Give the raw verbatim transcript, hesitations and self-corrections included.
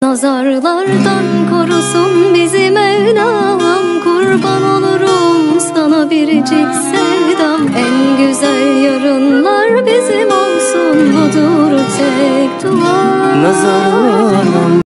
Nazarlardan korusun bizi Mevlam. Kurban olurum sana biricik sevdam. En güzel yarınlar bizim olsun, budur tek duam. Nazarlardan